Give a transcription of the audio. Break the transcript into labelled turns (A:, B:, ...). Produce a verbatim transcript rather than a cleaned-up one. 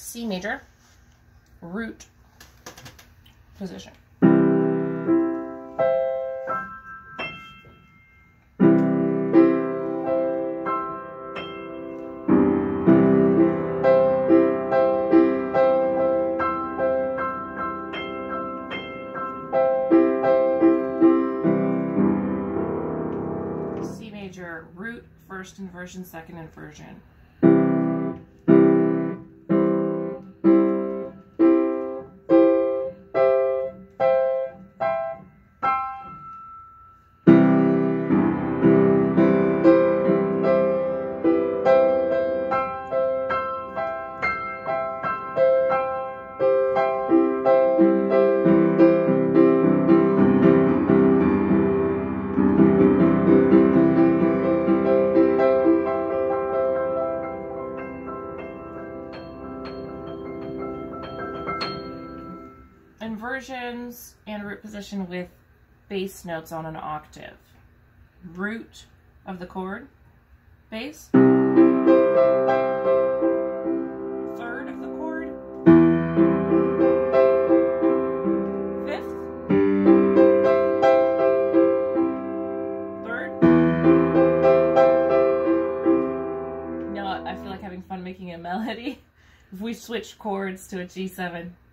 A: C major, root position. C major, root, first inversion, second inversion. Inversions and root position with bass notes on an octave. Root of the chord, bass. Third of the chord, fifth, third. You know what? I feel like having fun making a melody. If we switch chords to a G seven.